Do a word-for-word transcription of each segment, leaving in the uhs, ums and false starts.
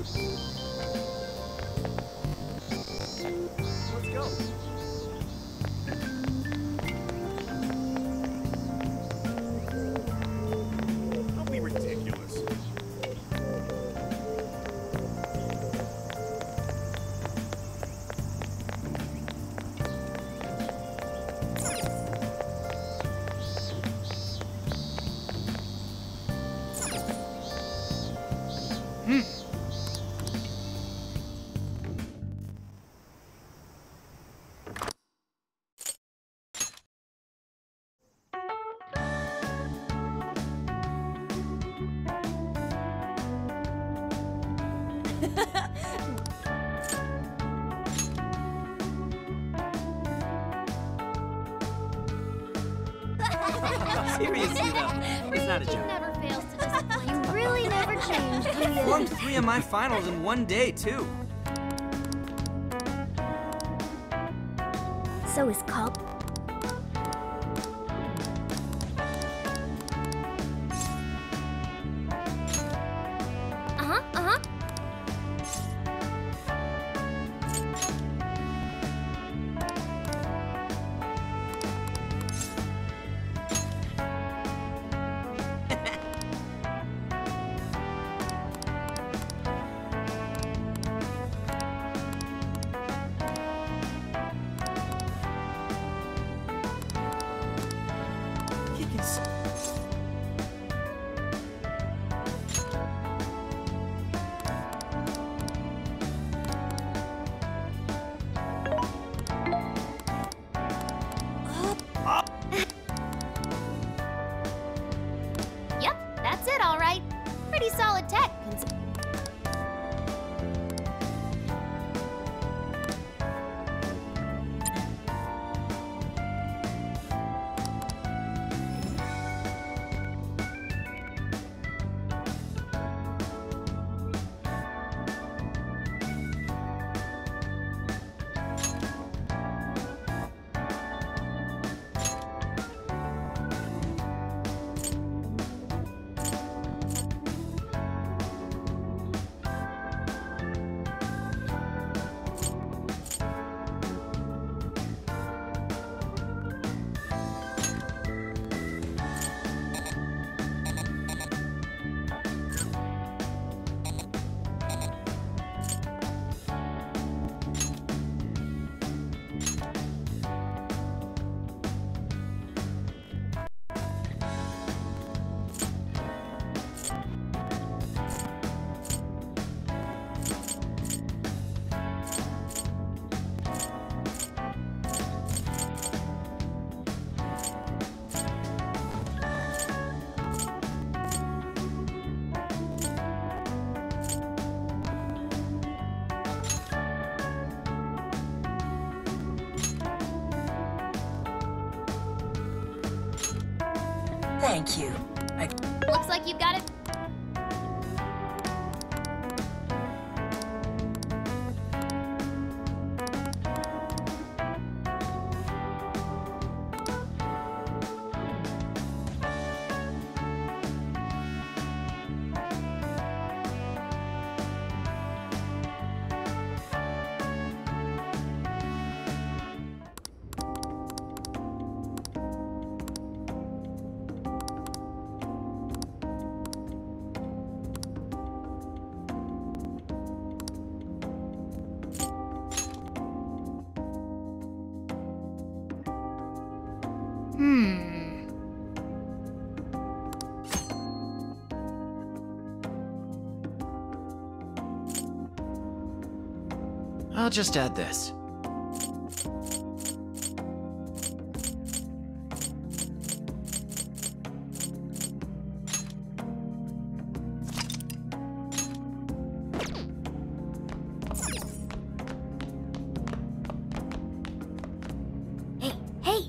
Let's go. Don't be ridiculous. Seriously though, it's not a joke. Never fails to disappoint. You really never change, do you? Formed three of my finals in one day too. So is Culp. Uh-huh, uh-huh. He can s- Yep, that's it, all right. Pretty solid tech. cons- Thank you. I Looks like you've got it. Hmm. I'll just add this. Hey, hey!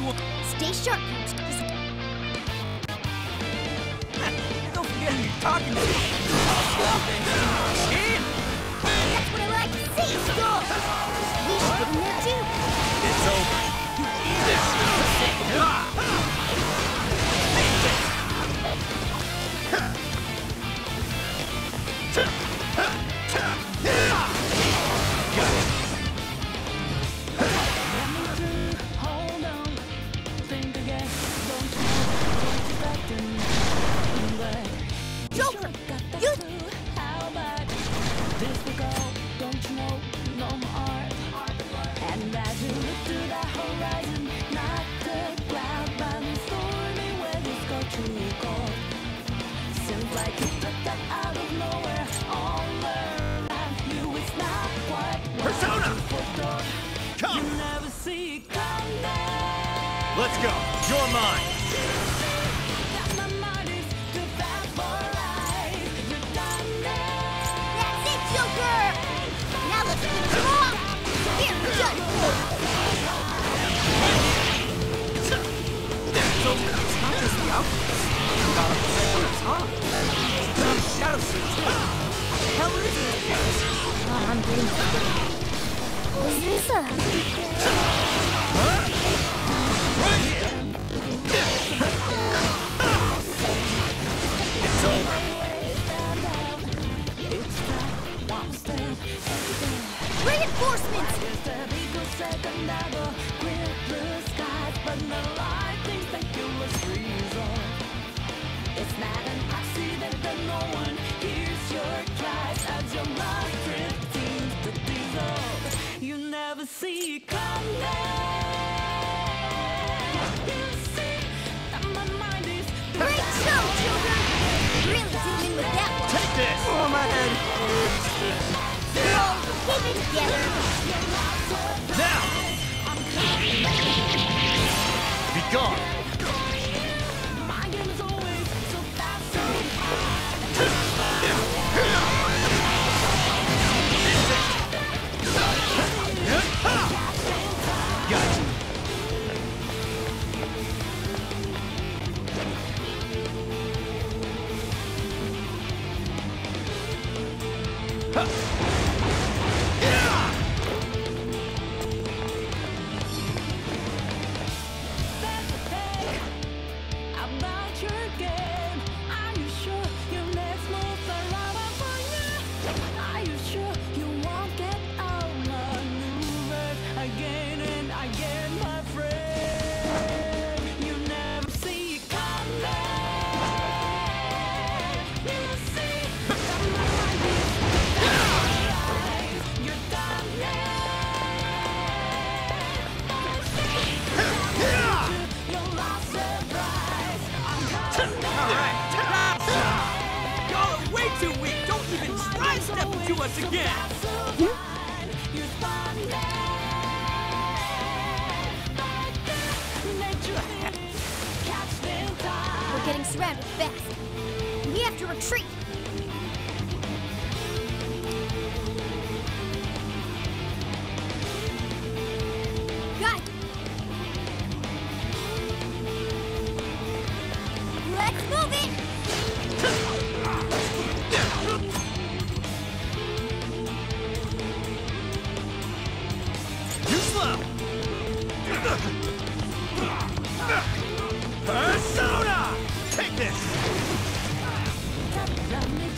Stay sharp, Coach. Just Don't forget who you're talking to. that's what I like to see. We should get in there too. It's over. Hold on, think again. Don't you know Joker, you how bad this will go? Don't you know no more? And as you look to the horizon, not the cloud, but the stormy weather's go to go. Seems like you took that out of nowhere. All around you, it's not quite Persona! you Come! never see it come down. Let's go. You're mine. Got my mind is too fast for life. You're done now. That's it, Joker! Now let's finish him off! Here, just So, it's not just the outfits. You gotta protect on the top. It's not shadow suit, too. What the hell is this? Oh, I'm getting Is this a... It's over. Reinforcements! It's not an accident that no one hears your cries as your mind drifting to dissolve. You never see it come down. You see that my mind is Great show, children! Really zoom in with that one. Take this! Oh, my head. So, keep it together. Now! Be gone! my game is always so fast, so Gotcha! about your game. Are you sure your next moves are right for you? Are you sure you won't get outmaneuvered again and again, my friend? You never see it come down. You see that my mind is alive. You're done now. Your last surprise. I'm coming down. Alright. Y'all are way too weak. Don't even try to step into us again. You spun We're getting surrounded fast. We have to retreat. Got it. Let's move it! You slow! Persona! Take this! Let me